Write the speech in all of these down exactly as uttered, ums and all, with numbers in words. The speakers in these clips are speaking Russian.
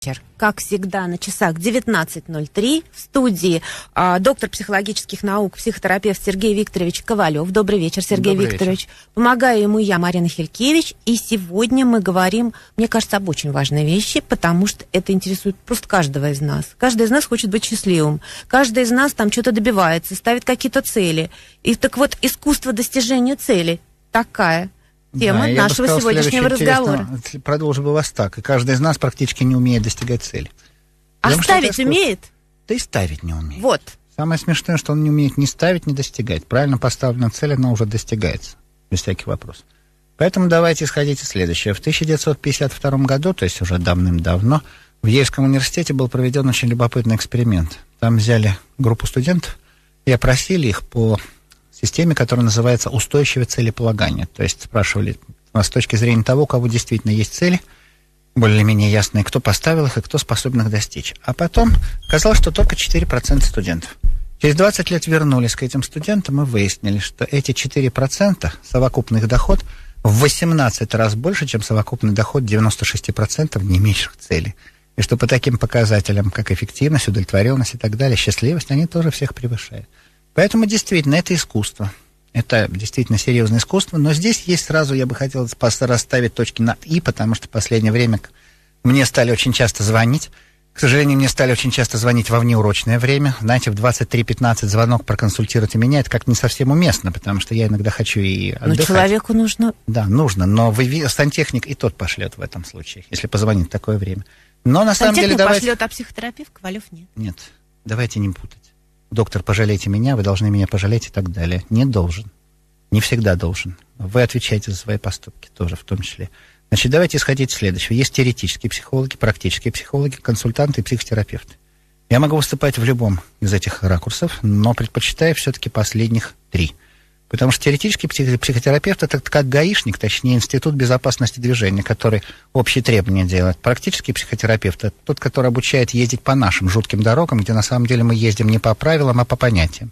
вечер. Как всегда, на часах девятнадцать ноль три в студии а, доктор психологических наук, психотерапевт Сергей Викторович Ковалев. Добрый вечер, Сергей Добрый Викторович. Вечер. Помогаю ему я, Марина Хилькевич. И сегодня мы говорим, мне кажется, об очень важной вещи, потому что это интересует просто каждого из нас. Каждый из нас хочет быть счастливым. Каждый из нас там что-то добивается, ставит какие-то цели. И так вот, искусство достижения цели такая тема да, нашего сказал, сегодняшнего разговора. Продолжу бы вас так. И каждый из нас практически не умеет достигать цели. А Потому ставить умеет? Да и ставить не умеет. Вот. Самое смешное, что он не умеет ни ставить, ни достигать. Правильно поставленная цель, она уже достигается. Без всяких вопросов. Поэтому давайте исходить из следующего. В тысяча девятьсот пятьдесят втором году, то есть уже давным-давно, в Ельском университете был проведен очень любопытный эксперимент. Там взяли группу студентов и опросили их по системе, которая называется устойчивое целеполагание. То есть спрашивали с точки зрения того, у кого действительно есть цели, более-менее ясные, кто поставил их и кто способен их достичь. А потом оказалось, что только четыре процента студентов. Через двадцать лет вернулись к этим студентам и выяснили, что эти четыре процента, совокупный их доход, в восемнадцать раз больше, чем совокупный доход девяносто шесть процентов не имеющих цели. И что по таким показателям, как эффективность, удовлетворенность и так далее, счастливость, они тоже всех превышают. Поэтому действительно это искусство. Это действительно серьезное искусство. Но здесь есть сразу, я бы хотел расставить точки над «и», потому что в последнее время мне стали очень часто звонить. К сожалению, мне стали очень часто звонить во внеурочное время. Знаете, в двадцать три пятнадцать звонок «проконсультируйте меня» — это как-то не совсем уместно, потому что я иногда хочу и отдыхать. Но человеку нужно... Да, нужно, но вы, сантехник и тот пошлет в этом случае, если позвонит в такое время. Но на самом деле давайте... пошлет, а психотерапевт Ковалев нет. Нет, давайте не путать. Доктор, пожалейте меня, вы должны меня пожалеть и так далее. Не должен. Не всегда должен. Вы отвечаете за свои поступки тоже в том числе. Значит, давайте исходить из следующего. Есть теоретические психологи, практические психологи, консультанты и психотерапевты. Я могу выступать в любом из этих ракурсов, но предпочитаю все-таки последних три. Потому что теоретический психотерапевт — это как гаишник, точнее, институт безопасности движения, который общие требования делает. Практический психотерапевт — это тот, который обучает ездить по нашим жутким дорогам, где на самом деле мы ездим не по правилам, а по понятиям.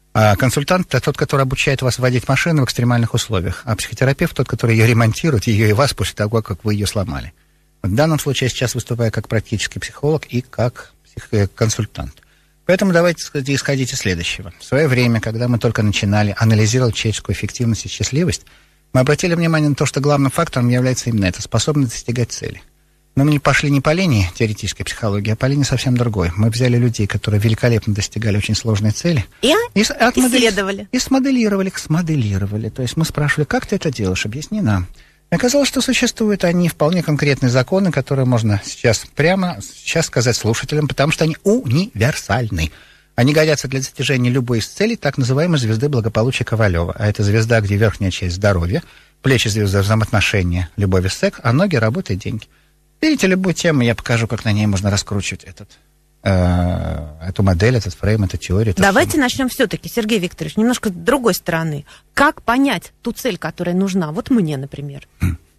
А консультант — это тот, который обучает вас водить машину в экстремальных условиях. А психотерапевт — тот, который ее ремонтирует, ее и вас после того, как вы ее сломали. В данном случае я сейчас выступаю как практический психолог и как псих... консультант. Поэтому давайте исходить из следующего. В свое время, когда мы только начинали анализировать человеческую эффективность и счастливость, мы обратили внимание на то, что главным фактором является именно это — способность достигать цели. Но мы не пошли не по линии теоретической психологии, а по линии совсем другой. Мы взяли людей, которые великолепно достигали очень сложной цели. И, и исследовали. И смоделировали их, смоделировали. То есть мы спрашивали, как ты это делаешь, объясни нам. И оказалось, что существуют они вполне конкретные законы, которые можно сейчас прямо сейчас сказать слушателям, потому что они универсальны. Они годятся для достижения любой из целей так называемой звезды благополучия Ковалева. А это звезда, где верхняя часть здоровья, плечи звезды взаимоотношения, любовь и секс, а ноги работа и деньги. Берите любую тему, я покажу, как на ней можно раскручивать этот, э, эту модель, этот фрейм, эту теорию. Эту Давайте сумму. начнем все-таки, Сергей Викторович, немножко с другой стороны. Как понять ту цель, которая нужна? Вот мне, например.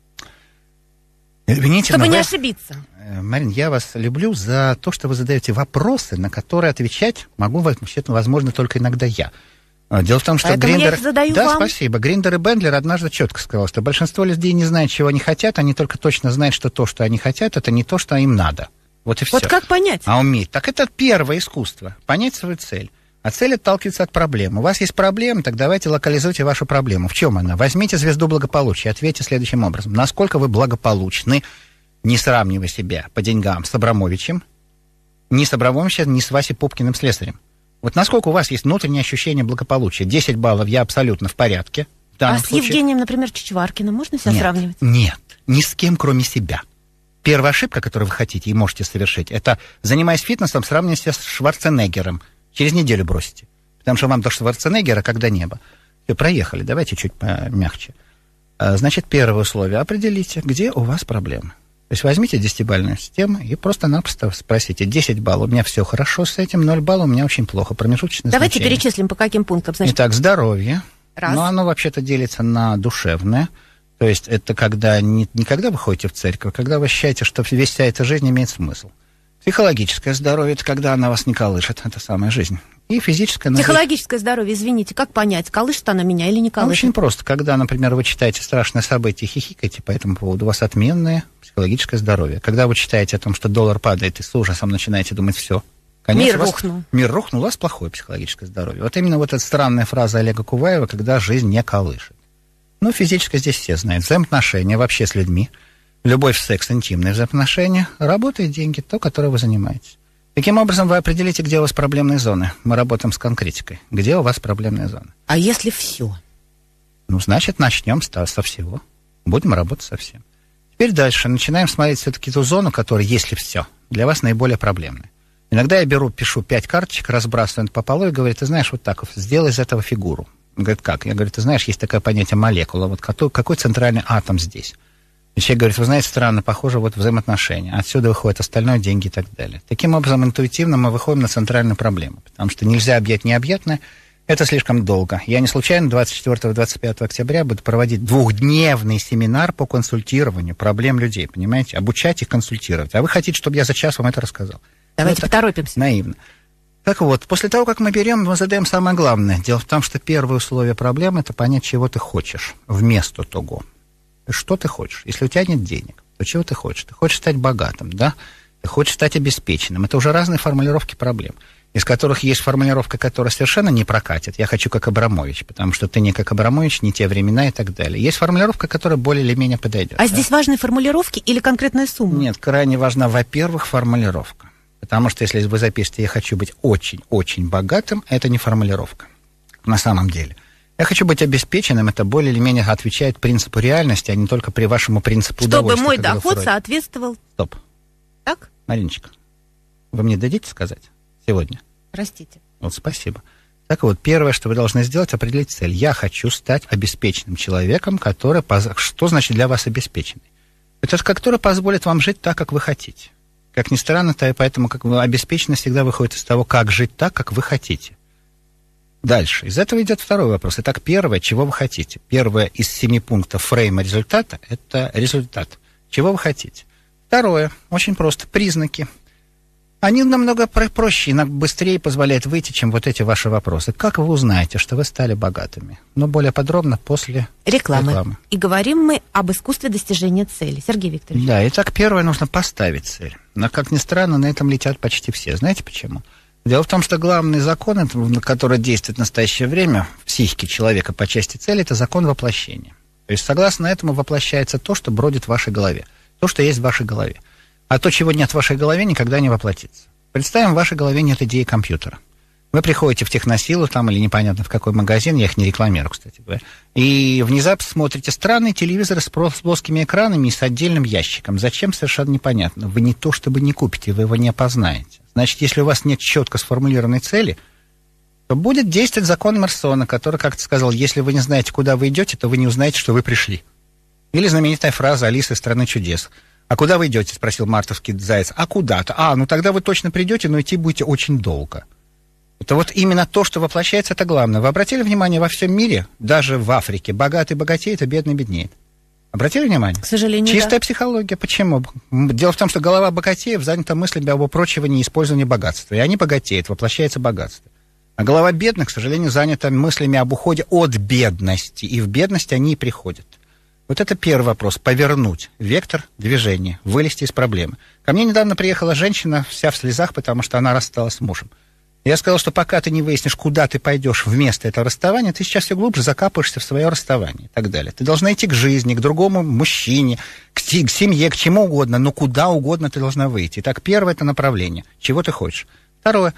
Извините, Чтобы не вы, ошибиться. Марин, я вас люблю за то, что вы задаете вопросы, на которые отвечать могу, возможно, только иногда я. Дело в том, что Поэтому Гриндер... я их задаю да, вам. спасибо. Гриндер и Бендлер однажды четко сказал, что большинство людей не знают, чего они хотят, они только точно знают, что то, что они хотят, это не то, что им надо. Вот и все. Вот как понять? А уметь. Так это первое искусство. Понять свою цель. А цель отталкивается от проблем. У вас есть проблема, так давайте локализуйте вашу проблему. В чем она? Возьмите звезду благополучия, ответьте следующим образом. Насколько вы благополучны, не сравнивая себя по деньгам с Абрамовичем, ни с Абрамовичем, ни с Васей Пупкиным слесарем. Вот насколько у вас есть внутреннее ощущение благополучия? десять баллов, я абсолютно в порядке. В а с случае. Евгением, например, Чичваркиным можно себя нет, сравнивать? Нет, ни с кем, кроме себя. Первая ошибка, которую вы хотите и можете совершить, это, занимаясь фитнесом, сравнивать себя с Шварценеггером. Через неделю бросите. Потому что вам до Шварценеггера когда небо. Все, проехали, давайте чуть помягче. Значит, первое условие. Определите, где у вас проблемы. То есть возьмите десятибалльную систему и просто-напросто спросите: десять баллов, у меня все хорошо с этим, ноль баллов, у меня очень плохо, промежуточное Давайте значение. перечислим, по каким пунктам. Значит... Итак, здоровье. Раз. Но оно вообще-то делится на душевное. То есть это когда не, не когда вы ходите в церковь, а когда вы ощущаете, что вся эта жизнь имеет смысл. Психологическое здоровье — это когда она вас не колышет, это самая жизнь. И физическое... Психологическое здоровье, извините, как понять, колышет оно меня или не колышет? Очень просто. Когда, например, вы читаете страшные события и хихикаете по этому поводу, у вас отменное психологическое здоровье. Когда вы читаете о том, что доллар падает, и с ужасом начинаете думать, все, конец, мир вас, рухнул. Мир рухнул, у вас плохое психологическое здоровье. Вот именно вот эта странная фраза Олега Куваева, когда жизнь не колышет. Ну, физическое здесь все знают. Взаимоотношения вообще с людьми, любовь, секс, интимные взаимоотношения, работа и деньги, то, которое вы занимаетесь. Таким образом, вы определите, где у вас проблемные зоны. Мы работаем с конкретикой. Где у вас проблемные зоны? А если все? Ну, значит, начнем со всего. Будем работать со всем. Теперь дальше. Начинаем смотреть все-таки ту зону, которая, если все, для вас наиболее проблемная. Иногда я беру, пишу пять карточек, разбрасываю по полу и говорю, ты знаешь, вот так вот, сделай из этого фигуру. Он говорит, как? Я говорю, ты знаешь, есть такое понятие молекула. Вот какой, какой центральный атом здесь? И человек говорит, вы знаете, странно, похоже, вот взаимоотношения. Отсюда выходит остальное, деньги и так далее. Таким образом, интуитивно мы выходим на центральную проблему, потому что нельзя объять необъятное, это слишком долго. Я не случайно двадцать четвёртого — двадцать пятого октября буду проводить двухдневный семинар по консультированию проблем людей, понимаете? Обучать их консультировать. А вы хотите, чтобы я за час вам это рассказал? Давайте это поторопимся. Наивно. Так вот, после того, как мы берем, мы задаем самое главное. Дело в том, что первое условие проблемы – это понять, чего ты хочешь вместо того. Что ты хочешь? Если у тебя нет денег, то чего ты хочешь? Ты хочешь стать богатым, да? Ты хочешь стать обеспеченным. Это уже разные формулировки проблем, из которых есть формулировка, которая совершенно не прокатит. Я хочу как Абрамович, потому что ты не как Абрамович, не те времена и так далее. Есть формулировка, которая более или менее подойдет. А да? Здесь важны формулировки или конкретная сумма? Нет, крайне важна, во-первых, формулировка. Потому что если вы запишете «я хочу быть очень-очень богатым», это не формулировка на самом деле. «Я хочу быть обеспеченным» — это более или менее отвечает принципу реальности, а не только при вашему принципу Чтобы удовольствия. мой доход соответствовал... Стоп. Так? Мариночка, вы мне дадите сказать сегодня? Простите. Вот спасибо. Так вот, первое, что вы должны сделать, определить цель. Я хочу стать обеспеченным человеком, который... Что значит для вас обеспеченный? Это который позволит вам жить так, как вы хотите. Как ни странно, то и поэтому как бы, обеспеченность всегда выходит из того, как жить так, как вы хотите. Дальше. Из этого идет второй вопрос. Итак, первое, чего вы хотите. Первое из семи пунктов фрейма результата – это результат. Чего вы хотите? Второе, очень просто, признаки. Они намного проще и быстрее позволяют выйти, чем вот эти ваши вопросы. Как вы узнаете, что вы стали богатыми? Но более подробно после рекламы. рекламы. И говорим мы об искусстве достижения цели. Сергей Викторович. Да, итак, первое, нужно поставить цель. Но, как ни странно, на этом летят почти все. Знаете почему? Дело в том, что главный закон, который действует в настоящее время в психике человека по части цели, это закон воплощения. То есть, согласно этому, воплощается то, что бродит в вашей голове. То, что есть в вашей голове. А то, чего нет в вашей голове, никогда не воплотится. Представим, в вашей голове нет идеи компьютера. Вы приходите в техносилу там или непонятно в какой магазин, я их не рекламирую, кстати говоря, и внезапно смотрите странный телевизор с плоскими экранами и с отдельным ящиком. Зачем, совершенно непонятно. Вы не то чтобы не купите, вы его не опознаете. Значит, если у вас нет четко сформулированной цели, то будет действовать закон Мерсона, который как-то сказал, если вы не знаете, куда вы идете, то вы не узнаете, что вы пришли. Или знаменитая фраза «Алиса из страны чудес». «А куда вы идете?» — спросил мартовский заяц. «А куда-то». «А, ну тогда вы точно придете, но идти будете очень долго». Это вот именно то, что воплощается, это главное. Вы обратили внимание, во всем мире, даже в Африке, богатый богатеет, а бедный беднеет? Обратили внимание? К сожалению, Чистая да. психология. Почему? Дело в том, что голова богатеев занята мыслями об упрочивании и использовании богатства. И они богатеют, воплощается богатство. А голова бедных, к сожалению, занята мыслями об уходе от бедности. И в бедность они и приходят. Вот это первый вопрос. Повернуть вектор движения, вылезти из проблемы. Ко мне недавно приехала женщина, вся в слезах, потому что она рассталась с мужем. Я сказал, что пока ты не выяснишь, куда ты пойдешь вместо этого расставания, ты сейчас все глубже закапываешься в свое расставание и так далее. Ты должна идти к жизни, к другому мужчине, к, к семье, к чему угодно, но куда угодно ты должна выйти. Итак, первое – это направление. Чего ты хочешь? Второе.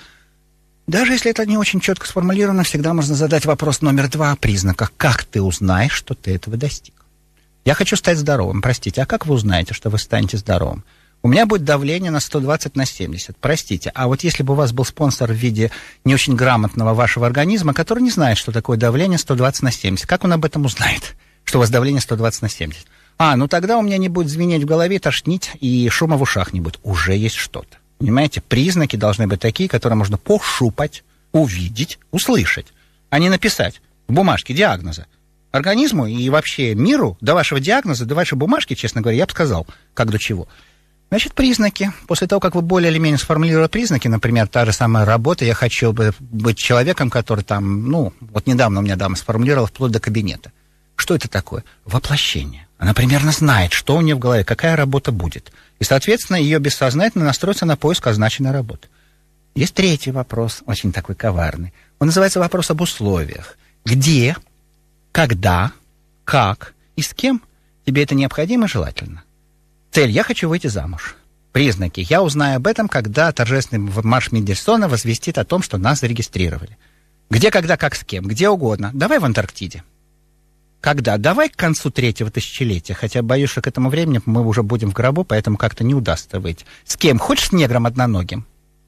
Даже если это не очень четко сформулировано, всегда можно задать вопрос номер два о признаках. Как ты узнаешь, что ты этого достиг? Я хочу стать здоровым. Простите, а как вы узнаете, что вы станете здоровым? У меня будет давление на сто двадцать на семьдесят. Простите, а вот если бы у вас был спонсор в виде не очень грамотного вашего организма, который не знает, что такое давление сто двадцать на семьдесят, как он об этом узнает, что у вас давление сто двадцать на семьдесят? А, ну тогда у меня не будет звенеть в голове, тошнить и шума в ушах не будет. Уже есть что-то. Понимаете, признаки должны быть такие, которые можно пощупать, увидеть, услышать, а не написать в бумажке диагноза. Организму и вообще миру до вашего диагноза, до вашей бумажки, честно говоря, я бы сказал, как до чего. Значит, признаки. После того, как вы более или менее сформулировали признаки, например, та же самая работа, я хочу быть человеком, который там, ну, вот недавно у меня дама сформулировала вплоть до кабинета. Что это такое? Воплощение. Она примерно знает, что у нее в голове, какая работа будет. И, соответственно, ее бессознательно настроится на поиск означенной работы. Есть третий вопрос, очень такой коварный. Он называется вопрос об условиях. Где, когда, как и с кем тебе это необходимо и желательно? Цель: я хочу выйти замуж. Признаки: я узнаю об этом, когда торжественный марш Мендельсона возвестит о том, что нас зарегистрировали. Где, когда, как, с кем? Где угодно. Давай в Антарктиде. Когда? Давай к концу третьего тысячелетия. Хотя боюсь, что к этому времени мы уже будем в гробу, поэтому как-то не удастся выйти. С кем? Хочешь с негром одноногим?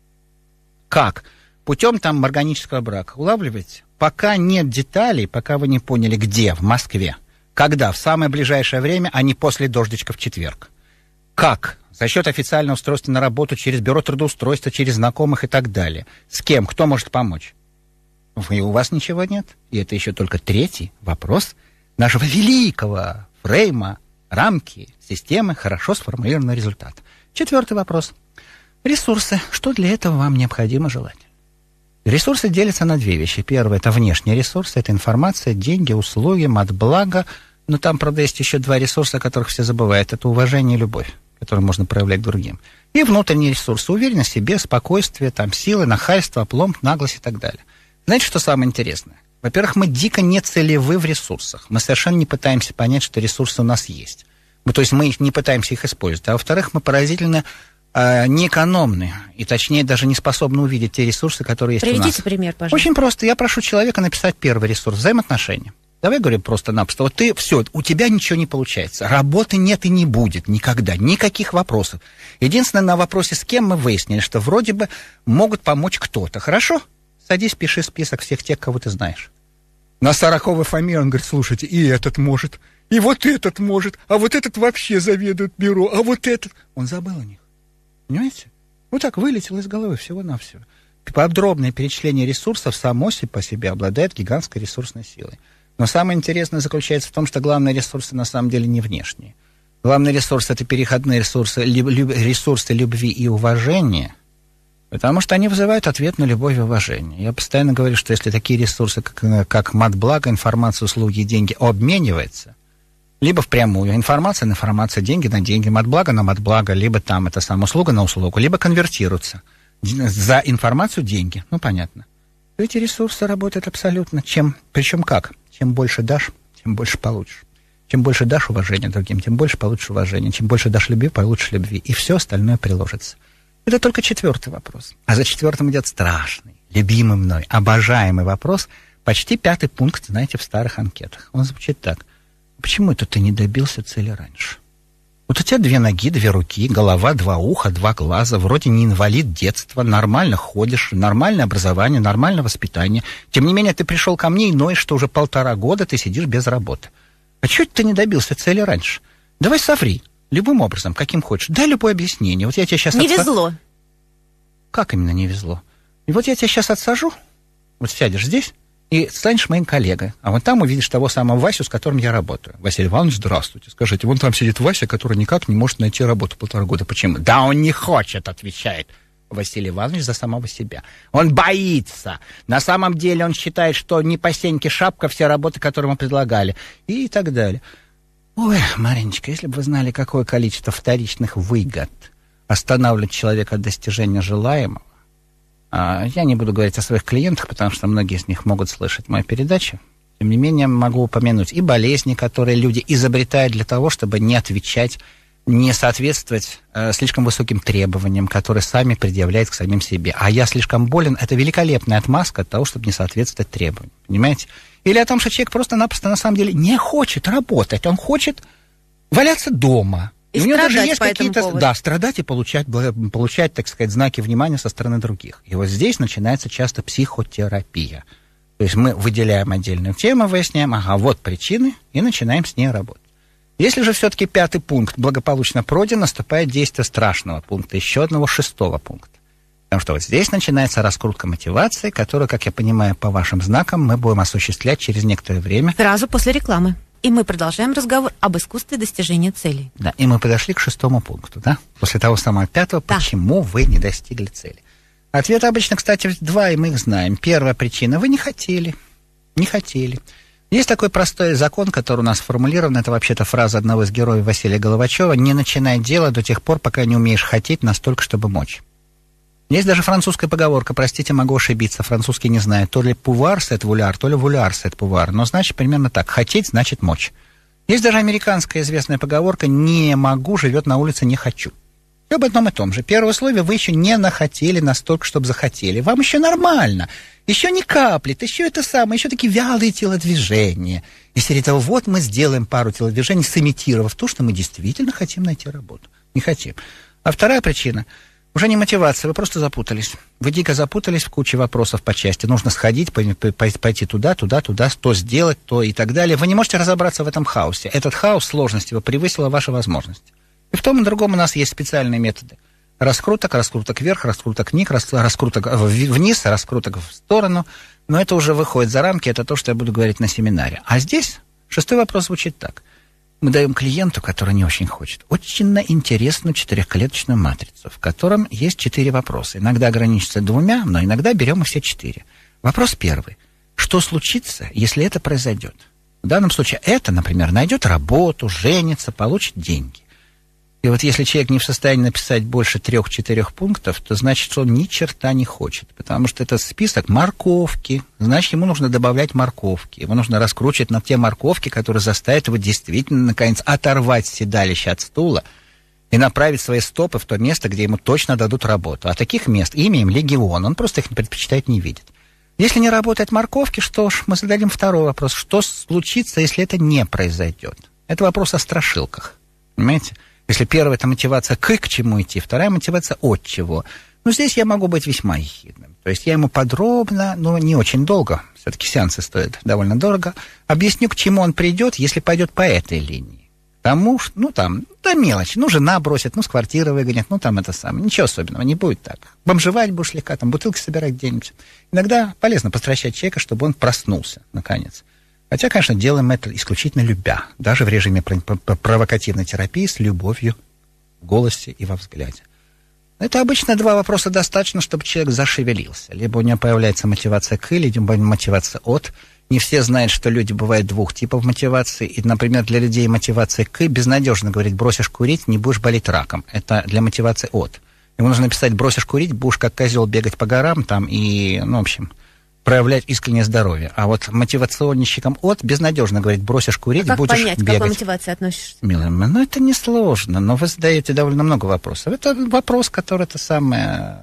Как? Путем там органического брака. Улавливаете? Пока нет деталей, пока вы не поняли, где, в Москве. Когда? В самое ближайшее время, а не после дождичка в четверг. Как? За счет официального устройства на работу, через бюро трудоустройства, через знакомых и так далее. С кем? Кто может помочь? Вы, у вас ничего нет. И это еще только третий вопрос нашего великого фрейма, рамки, системы, хорошо сформулированный результат. Четвертый вопрос. Ресурсы. Что для этого вам необходимо желать? Ресурсы делятся на две вещи. Первое — это внешние ресурсы, это информация, деньги, услуги, матблага. Но там, правда, есть еще два ресурса, о которых все забывают. Это уважение и любовь, которые можно проявлять к другим. И внутренние ресурсы: уверенность в себе, спокойствие, там, силы, нахальство, опломб, наглость и так далее. Знаете, что самое интересное? Во-первых, мы дико не целевы в ресурсах. Мы совершенно не пытаемся понять, что ресурсы у нас есть. Мы, то есть мы не пытаемся их использовать. А во-вторых, мы поразительно э, неэкономны. И точнее, даже не способны увидеть те ресурсы, которые есть Приведите у нас. Приведите пример, пожалуйста. Очень просто. Я прошу человека написать первый ресурс: взаимоотношения. Давай говорим просто-напросто. Вот ты, все, у тебя ничего не получается. Работы нет и не будет никогда. Никаких вопросов. Единственное, на вопросе «с кем» мы выяснили, что вроде бы могут помочь кто-то. Хорошо? Садись, пиши список всех тех, кого ты знаешь. На сороковой фамилии он говорит: слушайте, и этот может, и вот этот может, а вот этот вообще заведует бюро, а вот этот... Он забыл о них. Понимаете? Вот так вылетел из головы всего-навсего. Подробное перечисление ресурсов само по себе обладает гигантской ресурсной силой. Но самое интересное заключается в том, что главные ресурсы на самом деле не внешние. Главный ресурс — это переходные ресурсы, ресурсы любви и уважения, потому что они вызывают ответ на любовь и уважение. Я постоянно говорю, что если такие ресурсы, как, как матблаго, информация, услуги и деньги, обмениваются, либо впрямую информация на информацию, деньги на деньги, матблаго на матблаго, либо там это самая услуга на услугу, либо конвертируются за информацию деньги, ну понятно. Эти ресурсы работают абсолютно. Чем, причем как? Чем больше дашь, тем больше получишь. Чем больше дашь уважения другим, тем больше получишь уважения. Чем больше дашь любви, получишь любви. И все остальное приложится. Это только четвертый вопрос. А за четвертым идет страшный, любимый мной, обожаемый вопрос. Почти пятый пункт, знаете, в старых анкетах. Он звучит так: почему это ты не добился цели раньше? Вот у тебя две ноги, две руки, голова, два уха, два глаза, вроде не инвалид детства, нормально ходишь, нормальное образование, нормальное воспитание. Тем не менее, ты пришел ко мне и ноешь, что уже полтора года ты сидишь без работы. А чего ты не добился цели раньше? Давай соври. Любым образом, каким хочешь. Дай любое объяснение. Вот я тебе сейчас... Не отса... везло. Как именно не везло? И вот я тебя сейчас отсажу, вот сядешь здесь и станешь моим коллегой. А вот там увидишь того самого Васю, с которым я работаю. Василий Иванович, здравствуйте. Скажите, вон там сидит Вася, который никак не может найти работу полтора года. Почему? Да он не хочет, отвечает Василий Иванович за самого себя. Он боится. На самом деле он считает, что не по сеньке шапка все работы, которые ему предлагали. И так далее. Ой, Мариночка, если бы вы знали, какое количество вторичных выгод останавливает человека от достижения желаемого. А, я не буду говорить о своих клиентах, потому что многие из них могут слышать мою передачу. Тем не менее, могу упомянуть и болезни, которые люди изобретают для того, чтобы не отвечать, не соответствовать э, слишком высоким требованиям, которые сами предъявляют к самим себе. А я слишком болен — это великолепная отмазка от того, чтобы не соответствовать требованиям. Понимаете? Или о том, что человек просто-напросто на самом деле не хочет работать, он хочет валяться дома. И, и у него даже есть по какие-то... Да, страдать и получать, получать, так сказать, знаки внимания со стороны других. И вот здесь начинается часто психотерапия. То есть мы выделяем отдельную тему, выясняем, ага, вот причины, и начинаем с ней работать. Если же все-таки пятый пункт благополучно пройден, наступает действие страшного пункта, еще одного шестого пункта. Потому что вот здесь начинается раскрутка мотивации, которую, как я понимаю, по вашим знакам мы будем осуществлять через некоторое время. Сразу после рекламы. И мы продолжаем разговор об искусстве достижения целей. Да, и мы подошли к шестому пункту, да? После того самого пятого, да. Почему вы не достигли цели? Ответ обычно, кстати, два, и мы их знаем. Первая причина – вы не хотели. Не хотели. Есть такой простой закон, который у нас сформулирован. Это вообще-то фраза одного из героев Василия Головачева. «Не начинай дело до тех пор, пока не умеешь хотеть настолько, чтобы мочь». Есть даже французская поговорка, простите, могу ошибиться, французский не знаю, то ли «pouvoir c'est vouloir», то ли «vouloir c'est pouvoir», но значит примерно так, «хотеть» значит «мочь». Есть даже американская известная поговорка «не могу» живет на улице «не хочу». Все об одном и том же. Первое условие, вы еще не нахотели настолько, чтобы захотели. Вам еще нормально, еще не каплет, еще это самое, еще такие вялые телодвижения. И среди того, вот мы сделаем пару телодвижений, сымитировав то, что мы действительно хотим найти работу. Не хотим. А вторая причина – уже не мотивация, вы просто запутались. Вы дико запутались в куче вопросов по части. Нужно сходить, пойти туда, туда, туда, то сделать, то и так далее. Вы не можете разобраться в этом хаосе. Этот хаос сложности превысил ваши возможности. И в том и другом у нас есть специальные методы. Раскруток, раскруток вверх, раскруток вниз, раскруток вниз, раскруток в сторону. Но это уже выходит за рамки, это то, что я буду говорить на семинаре. А здесь шестой вопрос звучит так. Мы даем клиенту, который не очень хочет, очень интересную четырехклеточную матрицу, в котором есть четыре вопроса. Иногда ограничится двумя, но иногда берем и все четыре. Вопрос первый. Что случится, если это произойдет? В данном случае это, например, найдет работу, женится, получит деньги. И вот если человек не в состоянии написать больше трех-четырех пунктов, то значит, что он ни черта не хочет. Потому что это список морковки. Значит, ему нужно добавлять морковки. Ему нужно раскручивать на те морковки, которые заставят его действительно, наконец, оторвать седалище от стула и направить свои стопы в то место, где ему точно дадут работу. А таких мест имеем легион. Он просто их предпочитает не видеть. Если не работают морковки, что ж, мы зададим второй вопрос. Что случится, если это не произойдет? Это вопрос о страшилках. Понимаете? Если первая – это мотивация к, к чему идти, вторая – мотивация от чего. Но здесь я могу быть весьма ехидным. То есть я ему подробно, но не очень долго, все-таки сеансы стоят довольно дорого, объясню, к чему он придет, если пойдет по этой линии. Тому, ну там, да мелочь, ну жена бросит, ну с квартиры выгонят, ну там это самое. Ничего особенного, не будет так. Бомжевать будешь слегка, там бутылки собирать где-нибудь. Иногда полезно постращать человека, чтобы он проснулся, наконец. Хотя, конечно, делаем это исключительно любя, даже в режиме провокативной терапии с любовью в голосе и во взгляде. Это обычно два вопроса достаточно, чтобы человек зашевелился. Либо у него появляется мотивация к, либо мотивация от. Не все знают, что люди бывают двух типов мотивации. И, например, для людей мотивация к безнадежно говорить, бросишь курить, не будешь болеть раком. Это для мотивации от. Ему нужно написать, бросишь курить, будешь как козел бегать по горам там и, ну, в общем... проявлять искреннее здоровье. А вот мотивационщикам от безнадежно говорить, бросишь курить, а как будешь понять, бегать. к какой мотивации относишься? Милая моя, ну это несложно, но вы задаете довольно много вопросов. Это вопрос, который это самое...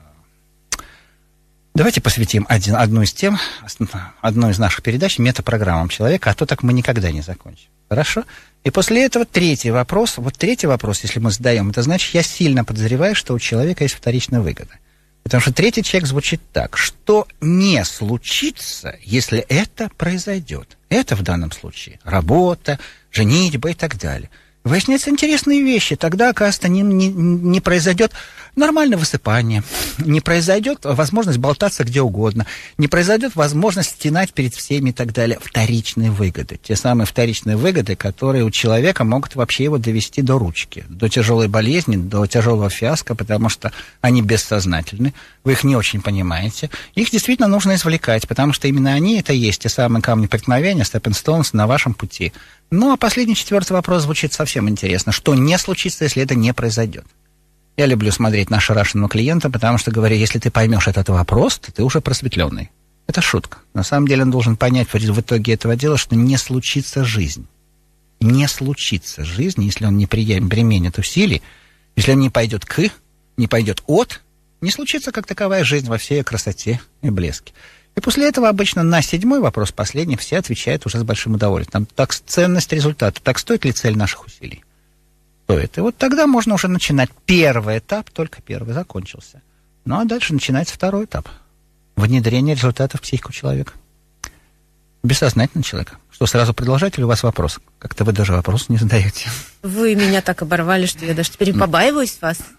Давайте посвятим один, одну из тем, одну из наших передач метапрограммам человека, а то так мы никогда не закончим. Хорошо? И после этого третий вопрос. Вот третий вопрос, если мы задаем, это значит, я сильно подозреваю, что у человека есть вторичная выгода. Потому что третий человек звучит так, что не случится, если это произойдет. Это в данном случае работа, женитьба и так далее. Выясняются интересные вещи. Тогда, оказывается, не, не, не произойдет нормальное высыпание, не произойдет возможность болтаться где угодно, не произойдет возможность стенать перед всеми и так далее. Вторичные выгоды. Те самые вторичные выгоды, которые у человека могут вообще его довести до ручки, до тяжелой болезни, до тяжелого фиаско, потому что они бессознательны, вы их не очень понимаете. Их действительно нужно извлекать, потому что именно они, это есть те самые камни преткновения, stepping stones на вашем пути. Ну, а последний, четвертый вопрос звучит совсем интересно. Что не случится, если это не произойдет? Я люблю смотреть на ошарашенного клиента, потому что говорю, если ты поймешь этот вопрос, то ты уже просветленный. Это шутка. На самом деле он должен понять в итоге этого дела, что не случится жизнь. Не случится жизнь, если он не применит усилий, если он не пойдет к, не пойдет от, не случится как таковая жизнь во всей ее красоте и блеске. И после этого обычно на седьмой вопрос, последний, все отвечают уже с большим удовольствием. Там так ценность результата, так стоит ли цель наших усилий? Стоит. И вот тогда можно уже начинать. Первый этап, только первый, закончился. Ну, а дальше начинается второй этап. Внедрение результатов в психику человека. Бессознательно человека. Что, сразу продолжать или у вас вопрос? Как-то вы даже вопрос не задаете. Вы меня так оборвали, что я даже теперь побаиваюсь вас.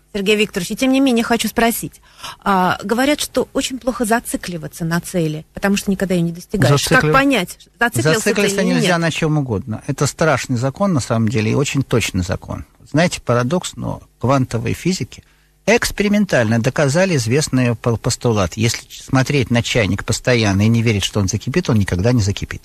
Сергей Викторович, и тем не менее хочу спросить. А, говорят, что очень плохо зацикливаться на цели, потому что никогда ее не достигаешь. Зациклив... Как понять, зациклился Зациклиться ты или нельзя нет? На чем угодно. Это страшный закон, на самом деле, и очень точный закон. Знаете, парадокс, но квантовой физики экспериментально доказали известный постулат. Если смотреть на чайник постоянно и не верить, что он закипит, он никогда не закипит.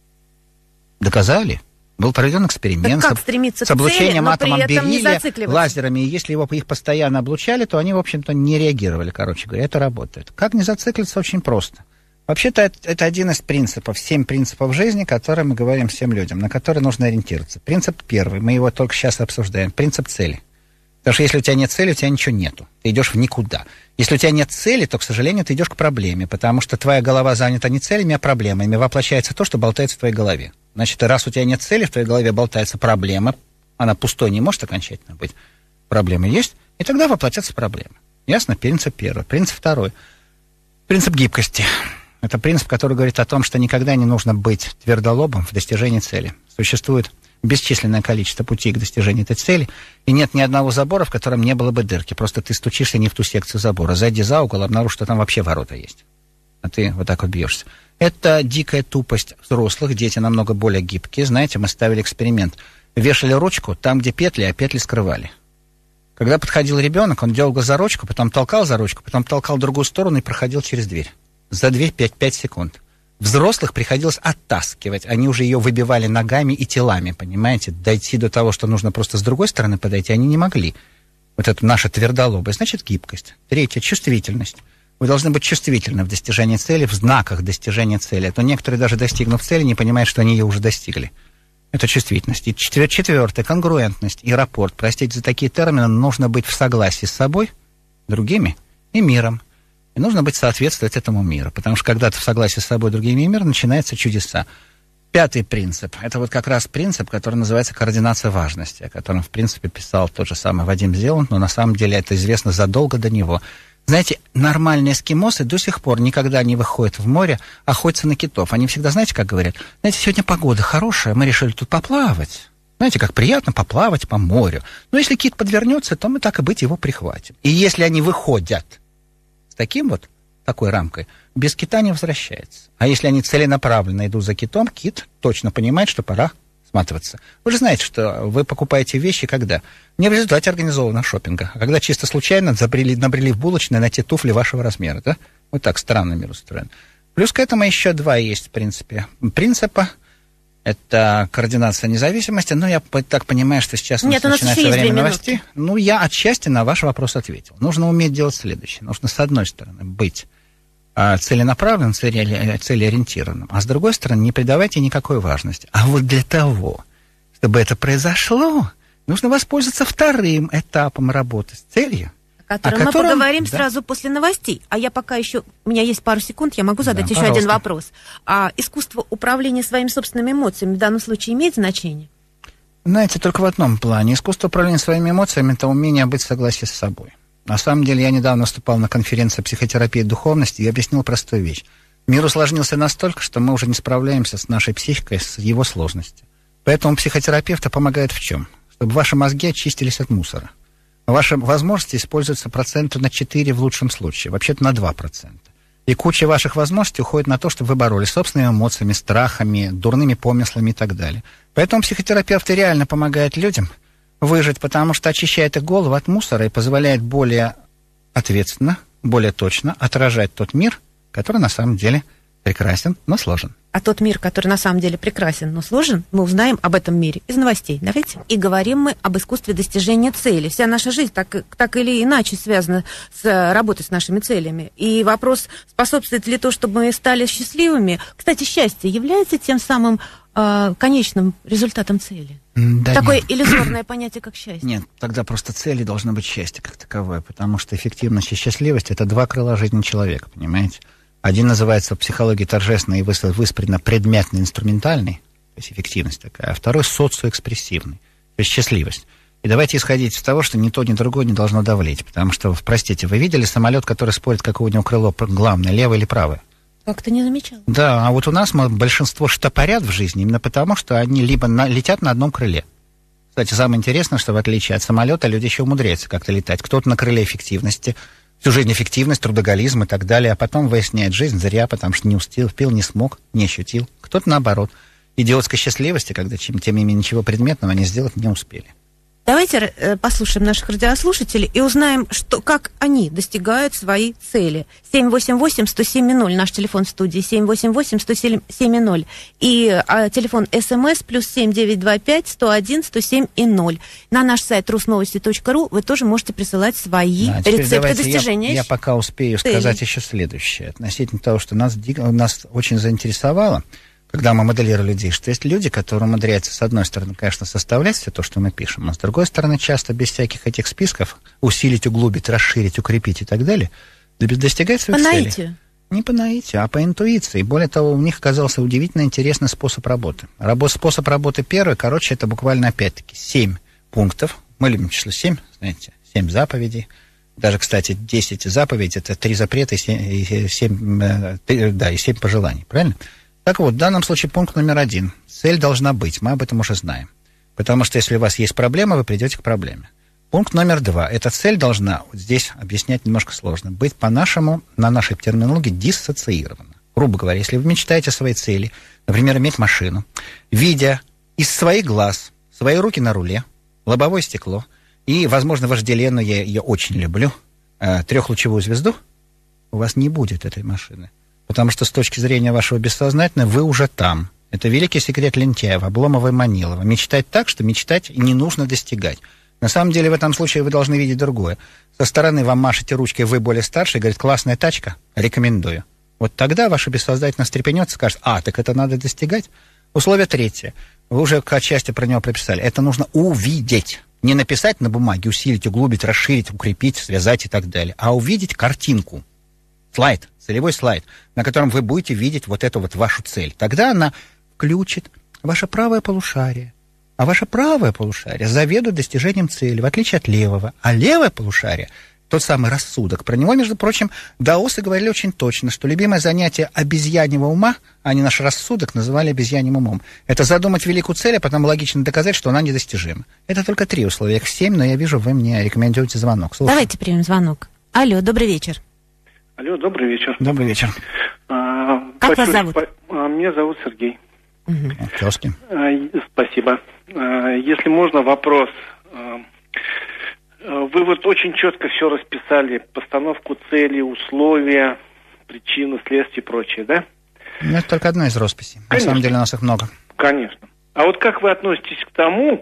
Доказали. Был проведен эксперимент так как стремиться с облучением к цели, атомом бериллия лазерами. И если если его их постоянно облучали, то они, в общем-то, не реагировали, короче говоря. Это работает. Как не зациклиться? Очень просто. Вообще-то это, это один из принципов, семь принципов жизни, которые мы говорим всем людям, на которые нужно ориентироваться. Принцип первый, мы его только сейчас обсуждаем. Принцип цели. Потому что если у тебя нет цели, у тебя ничего нету. Ты идешь в никуда. Если у тебя нет цели, то, к сожалению, ты идешь к проблеме, потому что твоя голова занята не целями, а проблемами. Воплощается то, что болтается в твоей голове. Значит, раз у тебя нет цели, в твоей голове болтается проблема, она пустой не может окончательно быть, проблема есть, и тогда воплотятся проблемы. Ясно? Принцип первый. Принцип второй. Принцип гибкости. Это принцип, который говорит о том, что никогда не нужно быть твердолобым в достижении цели. Существует бесчисленное количество путей к достижению этой цели, и нет ни одного забора, в котором не было бы дырки. Просто ты стучишься не в ту секцию забора. Зайди за угол, обнаружишь, что там вообще ворота есть. А ты вот так вот бьешься. Это дикая тупость взрослых. Дети намного более гибкие. Знаете, мы ставили эксперимент. Вешали ручку там, где петли, а петли скрывали. Когда подходил ребенок, он дергал за ручку, потом толкал за ручку, потом толкал в другую сторону и проходил через дверь. За дверь пять секунд. Взрослых приходилось оттаскивать. Они уже ее выбивали ногами и телами, понимаете? Дойти до того, что нужно просто с другой стороны подойти, они не могли. Вот это наша твердолобость. Значит, гибкость. Третье, чувствительность. Вы должны быть чувствительны в достижении цели, в знаках достижения цели. А то некоторые, даже достигнув цели, не понимают, что они ее уже достигли. Это чувствительность. И четвертое, конгруентность и рапорт. Простите за такие термины, но нужно быть в согласии с собой, другими и миром. И нужно быть соответствовать этому миру. Потому что когда ты в согласии с собой, другими и миром, начинаются чудеса. Пятый принцип. Это вот как раз принцип, который называется координация важности, о котором, в принципе, писал тот же самый Вадим Зеланд, но на самом деле это известно задолго до него. Знаете, нормальные эскимосы до сих пор никогда не выходят в море, охотятся на китов. Они всегда, знаете, как говорят? Знаете, сегодня погода хорошая, мы решили тут поплавать. Знаете, как приятно поплавать по морю. Но если кит подвернется, то мы так и быть его прихватим. И если они выходят с таким вот, такой рамкой, без кита не возвращается. А если они целенаправленно идут за китом, кит точно понимает, что пора сматываться. Вы же знаете, что вы покупаете вещи когда? Не в результате организованного шопинга, а когда чисто случайно забрели, набрели в булочной на те туфли вашего размера, да? Вот так странно мир устроен. Плюс к этому еще два есть, в принципе, принципа. Это координация независимости. Но я так понимаю, что сейчас Нет, у нас начинается время новостей. Ну, я отчасти на ваш вопрос ответил. Нужно уметь делать следующее. Нужно, с одной стороны, быть целенаправленным, целеориентированным, а с другой стороны, не придавайте никакой важности. А вот для того, чтобы это произошло, нужно воспользоваться вторым этапом работы с целью, о котором, о котором мы поговорим да. сразу после новостей. А я пока еще, у меня есть пару секунд, я могу задать да, еще пожалуйста. один вопрос. А искусство управления своими собственными эмоциями в данном случае имеет значение? Знаете, только в одном плане. Искусство управления своими эмоциями – это умение быть в согласии с собой. На самом деле, я недавно выступал на конференции психотерапии и духовности и объяснил простую вещь. Мир усложнился настолько, что мы уже не справляемся с нашей психикой, с его сложностью. Поэтому психотерапевты помогают в чем? Чтобы ваши мозги очистились от мусора. Ваши возможности используются процента на четыре в лучшем случае, вообще-то на два процента. И куча ваших возможностей уходит на то, чтобы вы боролись с собственными эмоциями, страхами, дурными помыслами и так далее. Поэтому психотерапевты реально помогают людям выжить, потому что очищает их голову от мусора и позволяет более ответственно, более точно отражать тот мир, который на самом деле прекрасен, но сложен. А тот мир, который на самом деле прекрасен, но сложен, мы узнаем об этом мире из новостей. Давайте. И говорим мы об искусстве достижения цели. Вся наша жизнь так, так или иначе связана с работой с нашими целями. И вопрос, способствует ли то, чтобы мы стали счастливыми. Кстати, счастье является тем самым э, конечным результатом цели? Да Такое нет. иллюзорное понятие, как счастье. Нет, тогда просто цели должно быть счастье как таковое, потому что эффективность и счастливость – это два крыла жизни человека, понимаете? Один называется в психологии торжественный и выспренно предметно-инструментальный, то есть эффективность такая, а второй социоэкспрессивный, то есть счастливость. И давайте исходить из того, что ни то, ни другое не должно давлеть, потому что, простите, вы видели самолет, который спорит, какое у него крыло главное, левое или правое? Как-то не замечал. Да, а вот у нас мы большинство штопорят в жизни именно потому, что они либо на, летят на одном крыле. Кстати, самое интересное, что в отличие от самолета, люди еще умудряются как-то летать. Кто-то на крыле эффективности, всю жизнь эффективность, трудоголизм и так далее, а потом выясняет жизнь зря, потому что не успел, не смог, не ощутил. Кто-то наоборот. Идиотской счастливости, когда чем, тем не менее ничего предметного они сделать не успели. Давайте э, послушаем наших радиослушателей и узнаем, что, как они достигают свои цели. семь восемь восемь сто семь ноль, наш телефон в студии, семь восемь восемь сто семь ноль. И а, телефон СМС плюс семь девять два пять сто один сто семь ноль. На наш сайт русновости точка ру вы тоже можете присылать свои да, рецепты достижения. Я, я пока успею цели. сказать еще следующее. Относительно того, что нас, нас очень заинтересовало, когда мы моделировали людей, что есть люди, которые умудряются, с одной стороны, конечно, составлять все то, что мы пишем, но с другой стороны, часто без всяких этих списков усилить, углубить, расширить, укрепить и так далее, достигать своих по целей. Наитию. Не по наитию, а по интуиции. Более того, у них оказался удивительно интересный способ работы. Работ, способ работы первый, короче, это буквально, опять-таки, семь пунктов. Мы любим число семь, знаете, семь заповедей. Даже, кстати, десять заповедей, это три запрета и семь, и семь, да, и семь пожеланий, правильно? Так вот, в данном случае пункт номер один. Цель должна быть, мы об этом уже знаем. Потому что если у вас есть проблема, вы придете к проблеме. Пункт номер два. Эта цель должна, вот здесь объяснять немножко сложно, быть по-нашему, на нашей терминологии, диссоциирована. Грубо говоря, если вы мечтаете о своей цели, например, иметь машину, видя из своих глаз свои руки на руле, лобовое стекло и, возможно, вожделенную, я ее очень люблю, э, трехлучевую звезду, у вас не будет этой машины. Потому что с точки зрения вашего бессознательного вы уже там. Это великий секрет Лентяева, Обломова и Манилова. Мечтать так, что мечтать не нужно достигать. На самом деле в этом случае вы должны видеть другое. Со стороны вам машете ручкой, вы более старший, говорит, классная тачка, рекомендую. Вот тогда ваше бессознательно встрепенется, скажет, а, так это надо достигать. Условие третье. Вы уже отчасти про него прописали. Это нужно увидеть. Не написать на бумаге, усилить, углубить, расширить, укрепить, связать и так далее, а увидеть картинку. Слайд, целевой слайд, на котором вы будете видеть вот эту вот вашу цель. Тогда она включит ваше правое полушарие. А ваше правое полушарие заведует достижением цели, в отличие от левого. А левое полушарие, тот самый рассудок, про него, между прочим, даосы говорили очень точно, что любимое занятие обезьяньего ума, они наш рассудок называли обезьяньим умом. Это задумать великую цель, а потом логично доказать, что она недостижима. Это только три условия, их семь, но я вижу, вы мне рекомендуете звонок. Слушай. Давайте примем звонок. Алло, добрый вечер. Алло, добрый вечер. Добрый вечер. А, как хочу, вас зовут? А, меня зовут Сергей. Угу. Тезки. А, спасибо. А, если можно, вопрос. А, вы вот очень четко все расписали, постановку цели, условия, причины, следствия и прочее, да? Ну, это только одна из росписей. Конечно. На самом деле у нас их много. Конечно. А вот как вы относитесь к тому,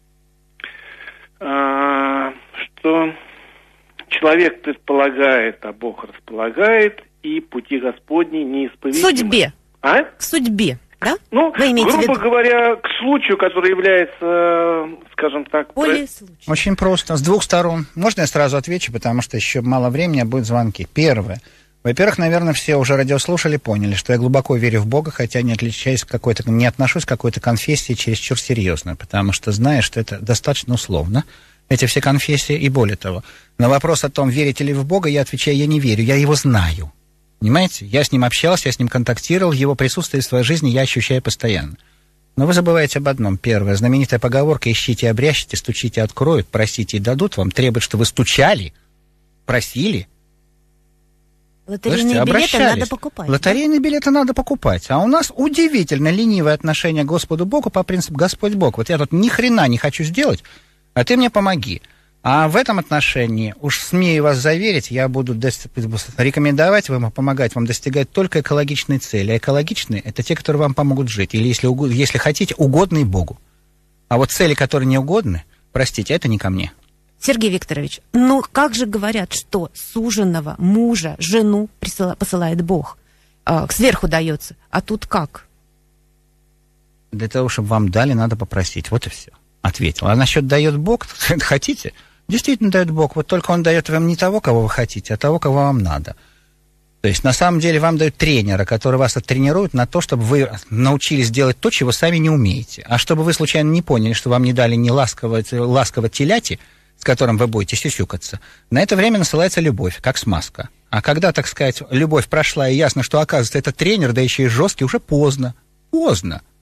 а, что... Человек предполагает, а Бог располагает, и пути Господни неисповедимы. К судьбе. А? К судьбе, да? Ну, Вы имеете грубо в виду? говоря, к случаю, который является, скажем так... Более случай. Очень просто, с двух сторон. Можно я сразу отвечу, потому что еще мало времени, а будут звонки. Первое. Во-первых, наверное, все уже радиослушали, поняли, что я глубоко верю в Бога, хотя не отличаюсь какой-то, не отношусь к какой-то конфессии чересчур серьезно, потому что знаю, что это достаточно условно. Эти все конфессии, и более того. На вопрос о том, верите ли вы в Бога, я отвечаю, я не верю, я его знаю. Понимаете? Я с ним общался, я с ним контактировал, его присутствие в своей жизни я ощущаю постоянно. Но вы забываете об одном. Первое, знаменитая поговорка «Ищите, обрящите, стучите, откроют, просите и дадут вам» требует, что вы стучали, просили. Лотерейные Слышите, билеты надо покупать. Лотерейные да? билеты надо покупать. А у нас удивительно ленивое отношение к Господу Богу по принципу «Господь Бог». Вот я тут ни хрена не хочу сделать, а ты мне помоги. А в этом отношении, уж смею вас заверить, я буду рекомендовать вам, помогать вам достигать только экологичной цели. А экологичные – это те, которые вам помогут жить. Или, если, если хотите, угодные Богу. А вот цели, которые не угодны, простите, это не ко мне. Сергей Викторович, ну как же говорят, что суженого мужа, жену присыла, посылает Бог, э, сверху дается, а тут как? Для того, чтобы вам дали, надо попросить. Вот и все. Ответил. А насчет дает Бог, хотите? Действительно дает Бог. Вот только он дает вам не того, кого вы хотите, а того, кого вам надо. То есть, на самом деле, вам дают тренера, который вас оттренирует на то, чтобы вы научились делать то, чего сами не умеете. А чтобы вы случайно не поняли, что вам не дали ни ласкового, ласкового теляти, с которым вы будете сюсюкаться, на это время насылается любовь, как смазка. А когда, так сказать, любовь прошла, и ясно, что, оказывается, это тренер, да еще и жесткий, уже поздно. Поздно.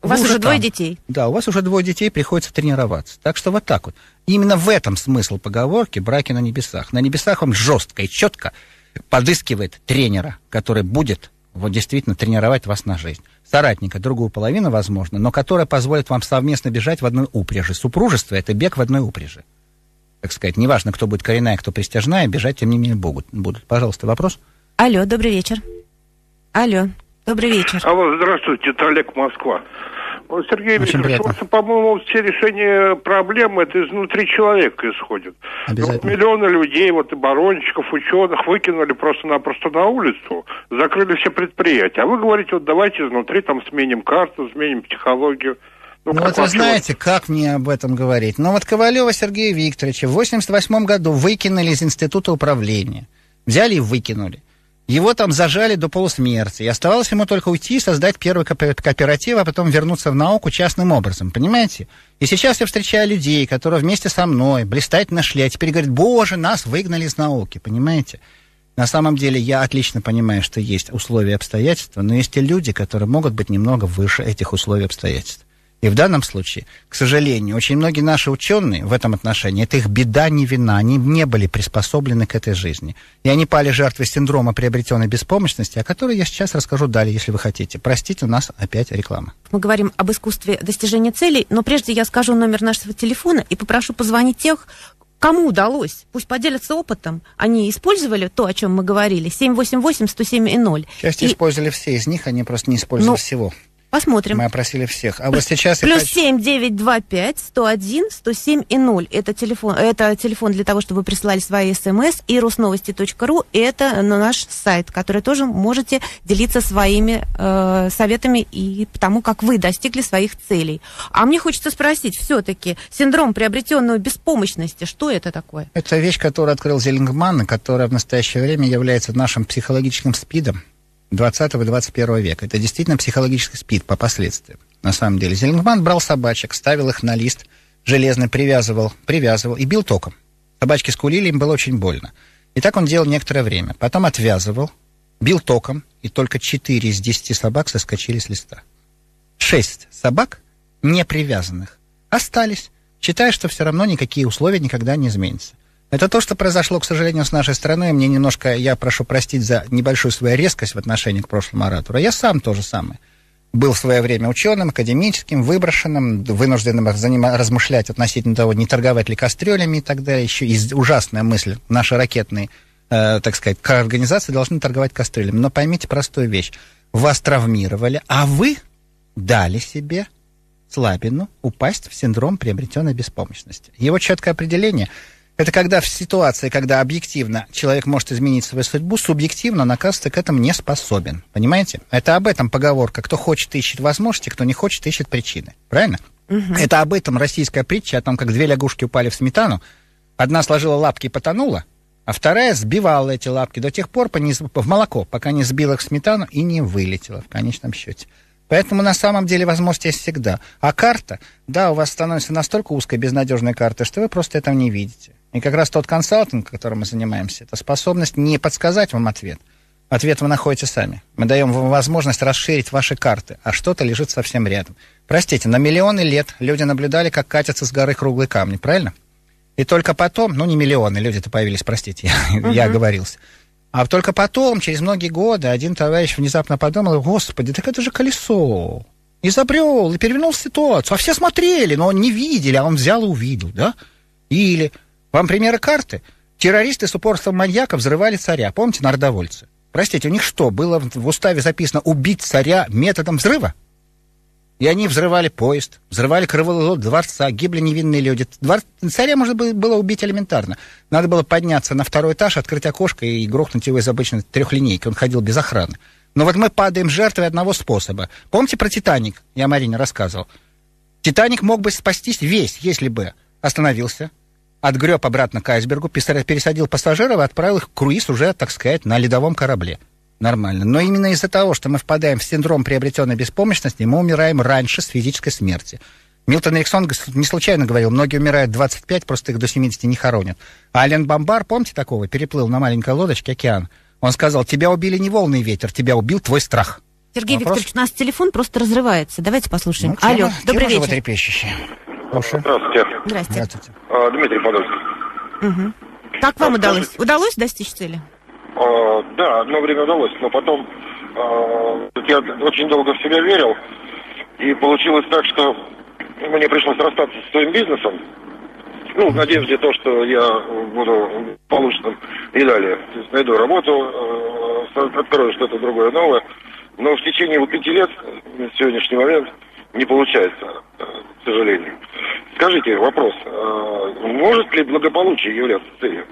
У вас уже, уже двое там. детей. Да, у вас уже двое детей, приходится тренироваться. Так что вот так вот. Именно в этом смысл поговорки «браки на небесах». На небесах он жестко и четко подыскивает тренера, который будет вот действительно тренировать вас на жизнь. Соратника, другую половину, возможно, но которая позволит вам совместно бежать в одной упряжи. Супружество — это бег в одной упряжи. Так сказать, неважно, кто будет коренная, кто пристяжная, бежать, тем не менее, будут. будут. Пожалуйста, вопрос? Алло, добрый вечер. Алло, добрый вечер. Алло, здравствуйте, это Олег, Москва. Вот, Сергей Викторович, вот, по-моему, все решения проблем это изнутри человека исходит. Вот миллионы людей, вот и барончиков, ученых выкинули просто-напросто на улицу, закрыли все предприятия. А вы говорите, вот давайте изнутри там сменим карту, сменим психологию. Ну, ну вот вы знаете, вот... как мне об этом говорить? Ну вот Ковалева Сергея Викторовича в восемьдесят восьмом году выкинули из института управления. Взяли и выкинули. Его там зажали до полусмерти. И оставалось ему только уйти и создать первый кооператив, а потом вернуться в науку частным образом. Понимаете? И сейчас я встречаю людей, которые вместе со мной блистательно шли, а теперь говорят: боже, нас выгнали из науки. Понимаете? На самом деле я отлично понимаю, что есть условия и обстоятельства, но есть и люди, которые могут быть немного выше этих условий и обстоятельств. И в данном случае, к сожалению, очень многие наши ученые в этом отношении, это их беда, не вина, они не были приспособлены к этой жизни. И они пали жертвой синдрома приобретенной беспомощности, о которой я сейчас расскажу далее, если вы хотите. Простите, у нас опять реклама. Мы говорим об искусстве достижения целей, но прежде я скажу номер нашего телефона и попрошу позвонить тех, кому удалось. Пусть поделятся опытом. Они использовали то, о чем мы говорили. семь восемь восемь сто семь ноль. Часть и... использовали все из них, они просто не использовали ну... всего. Посмотрим. Мы опросили всех. А вот сейчас Плюс семь девять два пять сто один сто семь и ноль. Это телефон, это телефон для того, чтобы вы присылали свои смс. И русновости точка ру это наш сайт, который тоже можете делиться своими э, советами и тому, как вы достигли своих целей. А мне хочется спросить, все-таки синдром приобретенной беспомощности, что это такое? Это вещь, которую открыл Зелингман, и которая в настоящее время является нашим психологическим СПИДом двадцатого и двадцать первого века. Это действительно психологический СПИД по последствиям. На самом деле. Зелингман брал собачек, ставил их на лист железный, привязывал, привязывал и бил током. Собачки скулили, им было очень больно. И так он делал некоторое время. Потом отвязывал, бил током, и только четыре из десяти собак соскочили с листа. Шесть собак, не привязанных, остались, считая, что все равно никакие условия никогда не изменятся. Это то, что произошло, к сожалению, с нашей страной. Мне немножко, я прошу простить за небольшую свою резкость в отношении к прошлому оратору. Я сам то же самое. Был в свое время ученым, академическим, выброшенным, вынужденным занима- размышлять относительно того, не торговать ли кастрюлями и так далее. Еще и ужасная мысль. Наши ракетные, э, так сказать, организации должны торговать кастрюлями. Но поймите простую вещь. Вас травмировали, а вы дали себе слабину упасть в синдром приобретенной беспомощности. Его четкое определение – это когда в ситуации, когда объективно человек может изменить свою судьбу, субъективно он, оказывается, к этому не способен. Понимаете? Это об этом поговорка. Кто хочет, ищет возможности, кто не хочет, ищет причины. Правильно? Угу. Это об этом российская притча, о том, как две лягушки упали в сметану. Одна сложила лапки и потонула, а вторая сбивала эти лапки до тех пор в молоко, пока не сбила их в сметану и не вылетела в конечном счете. Поэтому на самом деле возможность есть всегда. А карта, да, у вас становится настолько узкой, безнадежной картой, что вы просто этого не видите. И как раз тот консалтинг, которым мы занимаемся, это способность не подсказать вам ответ. Ответ вы находите сами. Мы даем вам возможность расширить ваши карты, а что-то лежит совсем рядом. Простите, на миллионы лет люди наблюдали, как катятся с горы круглые камни, правильно? И только потом, ну не миллионы, люди-то появились, простите, я, uh-huh. я оговорился. А только потом, через многие годы, один товарищ внезапно подумал: господи, так это же колесо. Изобрел и перевернул ситуацию. А все смотрели, но не видели, а он взял и увидел, да? Или, вам примеры карты? Террористы с упорством маньяка взрывали царя. Помните, народовольцы? Простите, у них что, было в уставе записано убить царя методом взрыва? И они взрывали поезд, взрывали крыло дворца, гибли невинные люди. Двор... Царя можно было убить элементарно. Надо было подняться на второй этаж, открыть окошко и грохнуть его из обычной трехлинейки. Он ходил без охраны. Но вот мы падаем жертвой одного способа. Помните про «Титаник»? Я Марине рассказывал. «Титаник» мог бы спастись весь, если бы остановился, отгреб обратно к айсбергу, пересадил пассажиров и отправил их в круиз уже, так сказать, на ледовом корабле. Нормально. Но именно из-за того, что мы впадаем в синдром приобретенной беспомощности, мы умираем раньше с физической смерти. Милтон Эриксон не случайно говорил: многие умирают в двадцать пять, просто их до семидесяти не хоронят. А Ален Бомбар, помните такого, переплыл на маленькой лодочке океан. Он сказал: тебя убили не волны и ветер, тебя убил твой страх. Сергей Вопрос? Викторович, у нас телефон просто разрывается. Давайте послушаем. Ну, Алло, тема, добрый тема вечер. животрепещущая. Прошу. Здравствуйте. Здрасте. Здравствуйте. А, Дмитрий Подольский. Угу. Как вам А, удалось? скажите. Удалось достичь цели? А, да, одно время удалось, но потом а, я очень долго в себя верил, и получилось так, что мне пришлось расстаться с своим бизнесом. Ну, в надежде то, что я буду полученным и далее. То есть найду работу, э, открою что-то другое новое. Но в течение вот пяти лет, на сегодняшний момент, не получается, э, к сожалению. Скажите, вопрос. Э, может ли благополучие являться целью?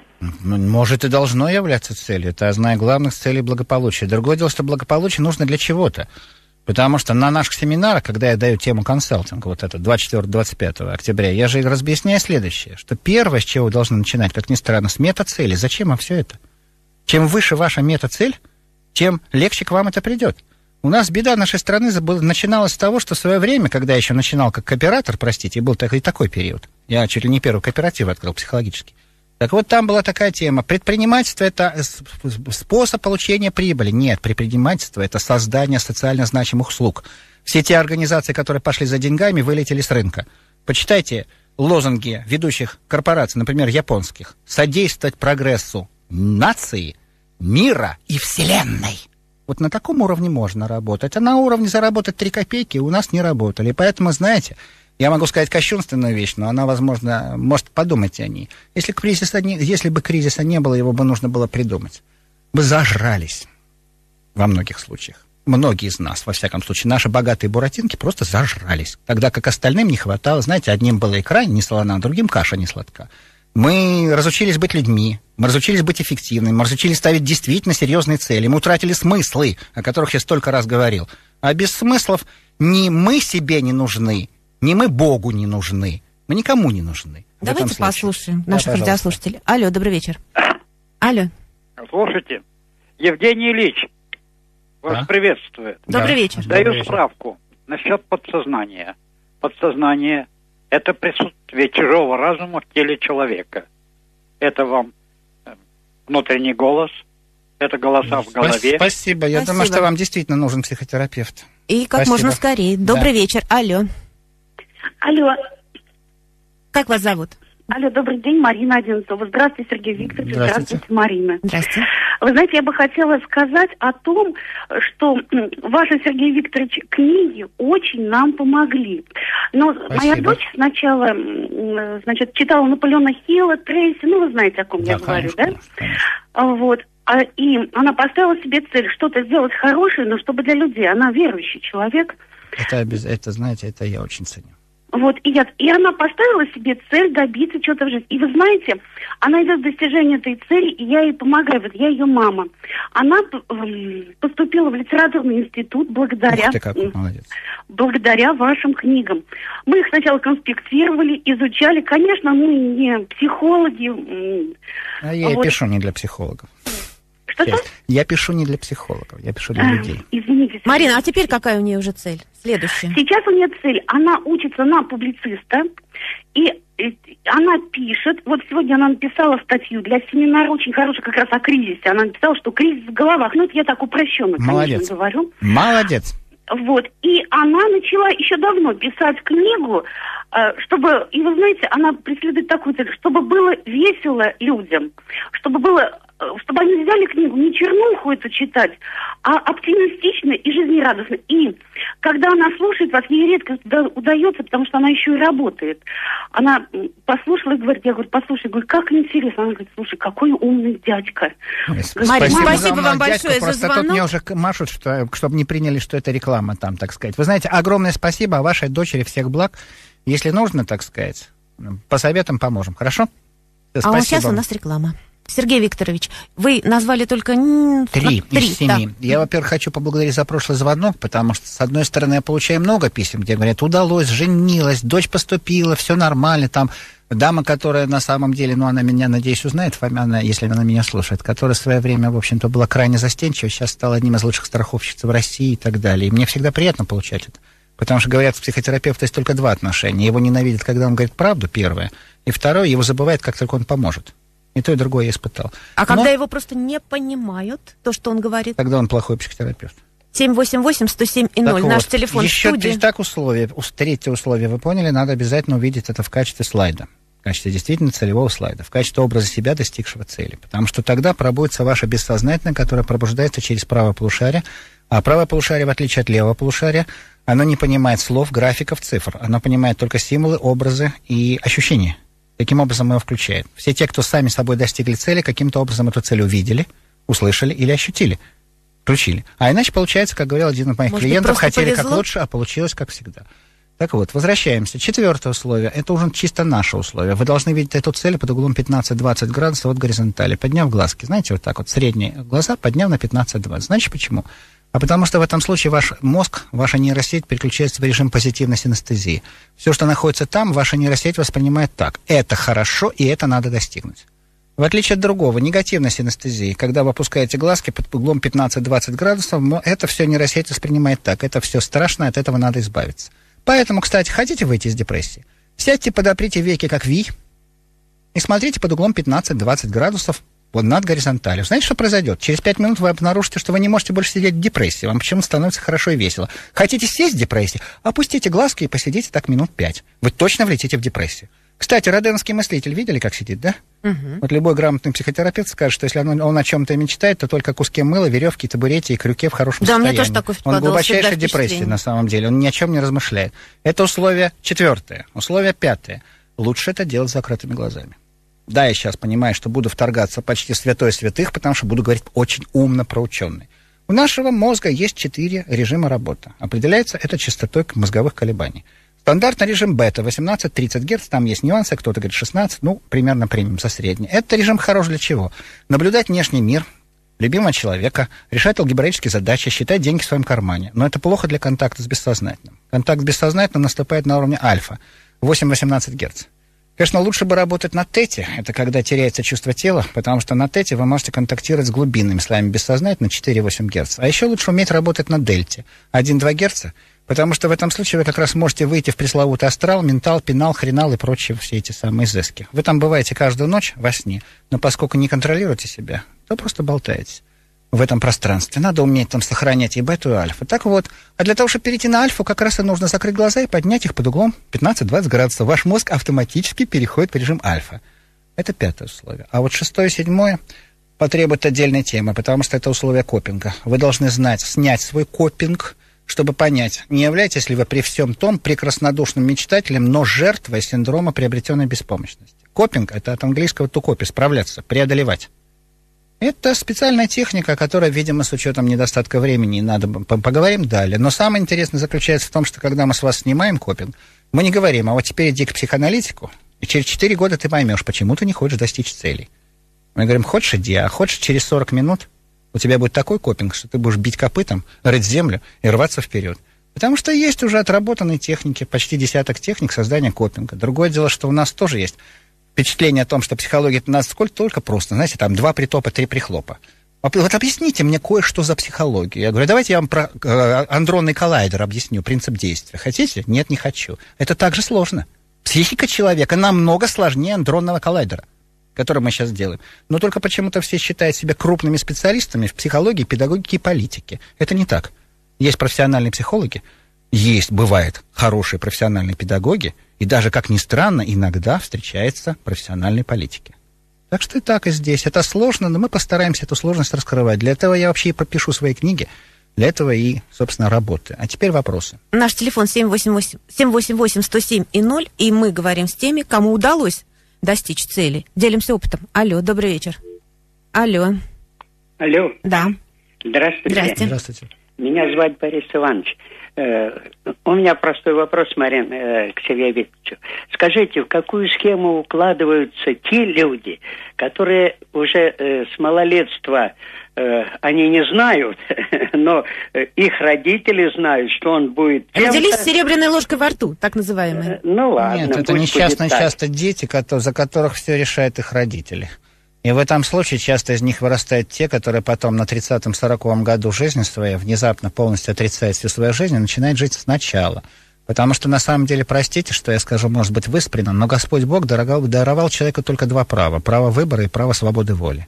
Может и должно являться целью. Это одна из главных целей благополучия. Другое дело, что благополучие нужно для чего-то. Потому что на наших семинарах, когда я даю тему консалтинга, вот это двадцать четвёртого — двадцать пятого октября, я же разъясняю следующее, что первое, с чего вы должны начинать, как ни странно, с мета-цели. Зачем вам все это? Чем выше ваша мета-цель, тем легче к вам это придет. У нас беда нашей страны начиналась с того, что в свое время, когда я еще начинал как кооператор, простите, был такой, такой период, я чуть ли не первый кооператив открыл психологический. Так вот, там была такая тема. Предпринимательство – это способ получения прибыли. Нет, предпринимательство – это создание социально значимых услуг. Все те организации, которые пошли за деньгами, вылетели с рынка. Почитайте лозунги ведущих корпораций, например, японских. Содействовать прогрессу нации, мира и вселенной. Вот на таком уровне можно работать. А на уровне заработать три копейки у нас не работали. Поэтому, знаете... Я могу сказать кощунственную вещь, но она, возможно, может, подумайте о ней. Если, кризиса не, если бы кризиса не было, его бы нужно было придумать. Бы зажрались во многих случаях. Многие из нас, во всяком случае, наши богатые буратинки просто зажрались. Тогда как остальным не хватало. Знаете, одним была икра не солона, другим каша не сладка. Мы разучились быть людьми, мы разучились быть эффективными, мы разучились ставить действительно серьезные цели. Мы утратили смыслы, о которых я столько раз говорил. А без смыслов ни мы себе не нужны, ни мы Богу не нужны, мы никому не нужны. Давайте послушаем да, наших пожалуйста. радиослушателей. Алло, добрый вечер. Алло. Слушайте, Евгений Ильич вас а? приветствует. Добрый да. вечер. Даю Добрый справку насчет подсознания. Подсознание – это присутствие чужого разума в теле человека. Это вам внутренний голос, это голоса в голове. Спасибо. Я Спасибо. думаю, что вам действительно нужен психотерапевт. И как Спасибо. можно скорее. Добрый Да. вечер. Алло. Алло. Как вас зовут? Алло, добрый день, Марина Одинцова. Здравствуйте, Сергей Викторович. Здравствуйте. Здравствуйте, Марина. Здрасте. Вы знаете, я бы хотела сказать о том, что м, ваши, Сергей Викторович, книги очень нам помогли. Но Спасибо. моя дочь сначала, м, значит, читала Наполеона Хилла, Трейси, ну, вы знаете, о ком Да, я говорю, конечно, да? конечно, конечно. А, Вот. А, и она поставила себе цель что-то сделать хорошее, но чтобы для людей. Она верующий человек. Это, обяз... это, знаете, это я очень ценю. Вот, и, я, и она поставила себе цель добиться чего-то в жизни. И вы знаете, она идет к достижению этой цели, и я ей помогаю. Вот я ее мама. Она м, поступила в литературный институт благодаря, Ух ты, какой молодец. благодаря вашим книгам. Мы их сначала конспектировали, изучали. Конечно, мы не психологи. м, А я вот. и пишу не для психологов. Что-то? Я пишу не для психологов, я пишу для А, людей. Извините. Сергей. Марина, а теперь какая у нее уже цель? Следующая. Сейчас у нее цель. Она учится на публициста, и э, она пишет. Вот сегодня она написала статью для семинара, очень хорошую, как раз о кризисе. Она написала, что кризис в головах. Ну, это я так упрощенно, Молодец. конечно, говорю. Молодец. Вот. И она начала еще давно писать книгу, э, чтобы, и вы знаете, она преследует такую цель, чтобы было весело людям, чтобы было, э, чтобы они взяли книгу, не чернуху эту читать, а оптимистично и жизнерадостно. И когда она слушает вас, ей редко уда- удается, потому что она еще и работает. Она м, послушала и говорит, я говорю, послушай, я говорю, как интересно. Она говорит, слушай, какой умный дядька. Марина, за спасибо вам умного большое дядьку. за Просто звонок. тут мне уже машут, что, чтобы не приняли, что это реклама там, так сказать. Вы знаете, огромное спасибо, а вашей дочери всех благ. Если нужно, так сказать, по советам поможем. Хорошо? А вот сейчас у нас реклама. Сергей Викторович, вы назвали только... Три, Три из семи. да. Я, во-первых, хочу поблагодарить за прошлый звонок, потому что, с одной стороны, я получаю много писем, где говорят, удалось, женилась, дочь поступила, все нормально, там, дама, которая на самом деле, ну, она меня, надеюсь, узнает, она, если она меня слушает, которая в свое время, в общем-то, была крайне застенчива, сейчас стала одним из лучших страховщиц в России и так далее. И мне всегда приятно получать это. Потому что, говорят, у психотерапевта есть только два отношения. Его ненавидят, когда он говорит правду, первое, и второе, его забывает, как только он поможет. И то, и другое я испытал. А Но когда его просто не понимают, то, что он говорит? тогда он плохой психотерапевт. семь восемь восемь сто семь и ноль. Наш вот, телефон еще в студии. Еще так условие, третье условие, вы поняли, надо обязательно увидеть это в качестве слайда. В качестве действительно целевого слайда, в качестве образа себя, достигшего цели. Потому что тогда пробудется ваше бессознательное, которое пробуждается через правое полушарие. А правое полушарие, в отличие от левого полушария, оно не понимает слов, графиков, цифр. Оно понимает только символы, образы и ощущения. Таким образом его включает. Все те, кто сами собой достигли цели, каким-то образом эту цель увидели, услышали или ощутили. Включили. А иначе получается, как говорил один из моих Может, клиентов, хотели повезло? Как лучше, а получилось как всегда. Так вот, возвращаемся. Четвертое условие. Это уже чисто наше условие. Вы должны видеть эту цель под углом пятнадцать-двадцать градусов от горизонтали, подняв глазки. Знаете, вот так вот, средние глаза подняв на пятнадцать-двадцать. Знаете почему? А потому что в этом случае ваш мозг, ваша нейросеть переключается в режим позитивной синестезии. Все, что находится там, ваша нейросеть воспринимает так. Это хорошо, и это надо достигнуть. В отличие от другого, негативной синестезии, когда вы опускаете глазки под углом пятнадцать-двадцать градусов, это все нейросеть воспринимает так. Это все страшно, от этого надо избавиться. Поэтому, кстати, хотите выйти из депрессии? Сядьте, подоприте веки, как Ви, и смотрите под углом пятнадцать-двадцать градусов вот над горизонталью. Знаете, что произойдет? Через пять минут вы обнаружите, что вы не можете больше сидеть в депрессии. Вам почему-то становится хорошо и весело. Хотите сесть в депрессии? Опустите глазки и посидите так минут пять. Вы точно влетите в депрессию. Кстати, роденский мыслитель видели, как сидит, да? Угу. Вот любой грамотный психотерапевт скажет, что если он, он о чем-то мечтает, то только о куске мыла, веревке, табурете и крюке в хорошем да, состоянии. Да, мне тоже такое впадало. Он в глубочайшей депрессии, на самом деле. Он ни о чем не размышляет. Это условие четвертое. Условие пятое. Лучше это делать с закрытыми глазами. Да, я сейчас понимаю, что буду вторгаться почти в святой святых, потому что буду говорить очень умно про ученые. У нашего мозга есть четыре режима работы. Определяется это частотой мозговых колебаний. Стандартный режим бета, восемнадцать-тридцать герц, там есть нюансы, кто-то говорит шестнадцать, ну, примерно примем за средний. Это режим хорош для чего? Наблюдать внешний мир, любимого человека, решать алгебраические задачи, считать деньги в своем кармане. Но это плохо для контакта с бессознательным. Контакт с бессознательным наступает на уровне альфа, восемь-восемнадцать герц. Конечно, лучше бы работать на тете, это когда теряется чувство тела, потому что на тете вы можете контактировать с глубинными слоями бессознательно четыре-восемь герц. А еще лучше уметь работать на дельте, один-два герца, потому что в этом случае вы как раз можете выйти в пресловутый астрал, ментал, пенал, хренал и прочие все эти самые изыски. Вы там бываете каждую ночь во сне, но поскольку не контролируете себя, то просто болтаетесь в этом пространстве. Надо уметь там сохранять и бету, и альфа. Так вот, а для того, чтобы перейти на альфу, как раз и нужно закрыть глаза и поднять их под углом пятнадцать-двадцать градусов. Ваш мозг автоматически переходит в режим альфа. Это пятое условие. А вот шестое и седьмое потребует отдельной темы, потому что это условия копинга. Вы должны знать, снять свой копинг, чтобы понять, не являетесь ли вы при всем том прекраснодушным мечтателем, но жертвой синдрома приобретенной беспомощности. Копинг — это от английского to copy, справляться, преодолевать. Это специальная техника, которая, видимо, с учетом недостатка времени, надо поговорим далее. Но самое интересное заключается в том, что когда мы с вас снимаем копинг, мы не говорим, а вот теперь иди к психоаналитику, и через четыре года ты поймешь, почему ты не хочешь достичь целей. Мы говорим, хочешь иди, а хочешь через сорок минут у тебя будет такой копинг, что ты будешь бить копытом, рыть землю и рваться вперед. Потому что есть уже отработанные техники, почти десяток техник создания копинга. Другое дело, что у нас тоже есть впечатление о том, что психология это насколько только просто. Знаете, там два притопа, три прихлопа. Вот объясните мне кое-что за психологию. Я говорю, давайте я вам про э, андронный коллайдер объясню, принцип действия. Хотите? Нет, не хочу. Это так же сложно. Психика человека намного сложнее андронного коллайдера, который мы сейчас делаем. Но только почему-то все считают себя крупными специалистами в психологии, педагогике и политике. Это не так. Есть профессиональные психологи, есть, бывает, хорошие профессиональные педагоги, и даже, как ни странно, иногда встречаются профессиональные политики. Так что и так и здесь. Это сложно, но мы постараемся эту сложность раскрывать. Для этого я вообще и пропишу свои книги, для этого и, собственно, работаю. А теперь вопросы. Наш телефон семь восемь восемь сто семь и ноль, и мы говорим с теми, кому удалось достичь цели. Делимся опытом. Алло, добрый вечер. Алло. Алло. Да. Здравствуйте. Здравствуйте. Здравствуйте. Меня зовут Борис Иванович. У меня простой вопрос, Марина, к Сергею Викторовичу. Скажите, в какую схему укладываются те люди, которые уже с малолетства, они не знают, но их родители знают, что он будет... Родились с серебряной ложкой во рту, так называемые. Ну ладно. Нет, это несчастные часто дети, за которых все решают их родители. И в этом случае часто из них вырастают те, которые потом на тридцатом-сороковом году жизни своей внезапно полностью отрицают всю свою жизнь и начинают жить сначала. Потому что, на самом деле, простите, что я скажу, может быть, выспренно, но Господь Бог даровал, даровал человеку только два права. Право выбора и право свободы воли.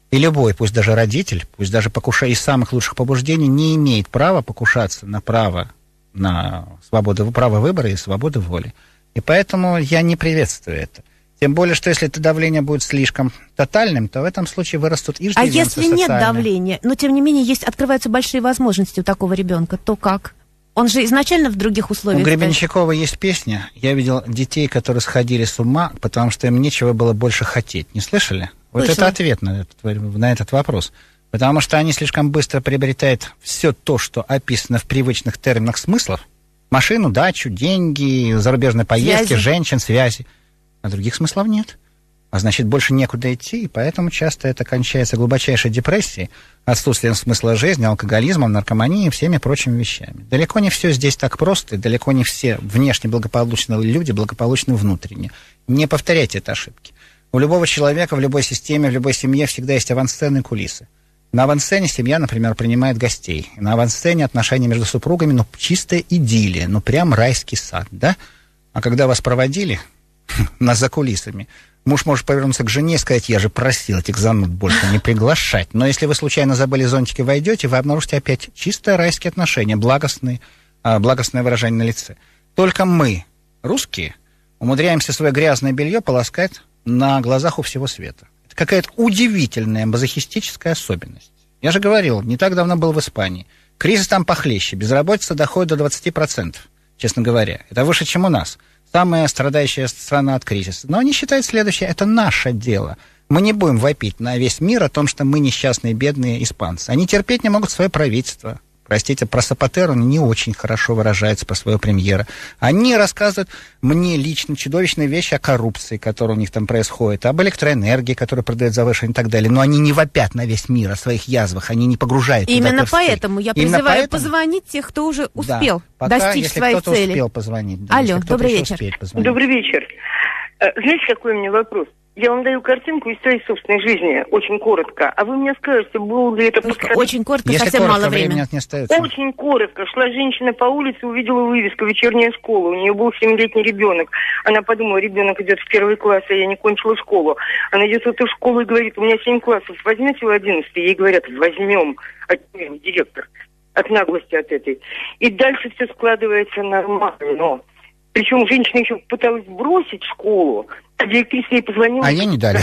И любой, пусть даже родитель, пусть даже покушая из самых лучших побуждений, не имеет права покушаться на право, на свободу, право выбора и свободу воли. И поэтому я не приветствую это. Тем более, что если это давление будет слишком тотальным, то в этом случае вырастут иждивенцы социальные. А если социальные. Нет давления, но тем не менее есть, открываются большие возможности у такого ребенка, то как? Он же изначально в других условиях. У Гребенщикова есть песня. Я видел детей, которые сходили с ума, потому что им нечего было больше хотеть. Не слышали? Вот Слышала. это ответ на этот, на этот вопрос. Потому что они слишком быстро приобретают все то, что описано в привычных терминах смыслов. Машину, дачу, деньги, зарубежные поездки, связи. женщин, связи. А других смыслов нет. А значит, больше некуда идти, и поэтому часто это кончается глубочайшей депрессией, отсутствием смысла жизни, алкоголизмом, наркоманией и всеми прочими вещами. Далеко не все здесь так просто, и далеко не все внешне благополучные люди благополучны внутренне. Не повторяйте эти ошибки. У любого человека, в любой системе, в любой семье всегда есть авансцены и кулисы. На авансцене семья, например, принимает гостей. На авансцене отношения между супругами, ну, чистая идиллия, ну, прям райский сад, да? А когда вас проводили нас за кулисами, муж может повернуться к жене и сказать: я же просил этих зануд больше не приглашать. Но если вы случайно забыли зонтики, войдете, вы обнаружите опять чисто райские отношения, благостные, благостное выражение на лице. Только мы, русские, умудряемся свое грязное белье полоскать на глазах у всего света. Это какая-то удивительная мазохистическая особенность. Я же говорил, не так давно был в Испании. Кризис там похлеще, безработица доходит до двадцати процентов, честно говоря. Это выше, чем у нас. Самая страдающая страна от кризиса. Но они считают следующее: это наше дело. Мы не будем вопить на весь мир о том, что мы несчастные, бедные испанцы. Они терпеть не могут свое правительство. Простите, про Сапатеро не очень хорошо выражается, про своего премьера. Они рассказывают мне лично чудовищные вещи о коррупции, которая у них там происходит, об электроэнергии, которая продает завышенно и так далее. Но они не вопят на весь мир о своих язвах, они не погружают. Именно поэтому я призываю поэтому... позвонить тех, кто уже успел да, пока, достичь если своей кто-то цели. Успел позвонить, да, Алло, добрый вечер. Добрый вечер. Знаете, какой у меня вопрос? Я вам даю картинку из своей собственной жизни, очень коротко. А вы мне скажете, был ли это... Подход... Очень коротко, Если совсем коротко, мало времени. Не остается. Очень коротко. Шла женщина по улице, увидела вывеску «Вечерняя школа». У нее был семилетний ребенок. Она подумала, ребенок идет в первый класс, а я не кончила школу. Она идет в эту школу и говорит: у меня семь классов, возьмете в одиннадцатый? Ей говорят: возьмем. Отнимем, директор. От наглости от этой. И дальше все складывается нормально. Причем женщина еще пыталась бросить школу, а директриса ей позвонила. А ей не дали.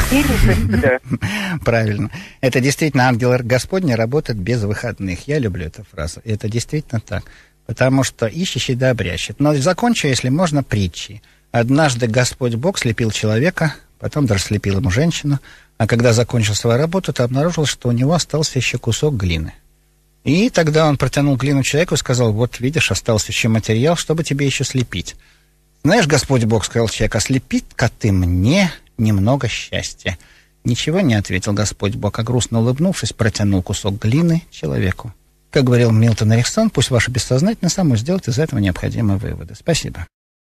Правильно. Это действительно ангел Господний работает без выходных. Я люблю эту фразу. Это действительно так. Потому что ищущий да обрящет. Но закончу, если можно, притчей. Однажды Господь Бог слепил человека, потом даже слепил ему женщину, а когда закончил свою работу, то обнаружил, что у него остался еще кусок глины. И тогда он протянул глину человеку и сказал: вот видишь, остался еще материал, чтобы тебе еще слепить. Знаешь, Господь Бог, сказал человек, а слепи-ка ты мне немного счастья. Ничего не ответил Господь Бог, а грустно улыбнувшись, протянул кусок глины человеку. Как говорил Милтон Эриксон, пусть ваше бессознательное само сделает из этого необходимые выводы. Спасибо.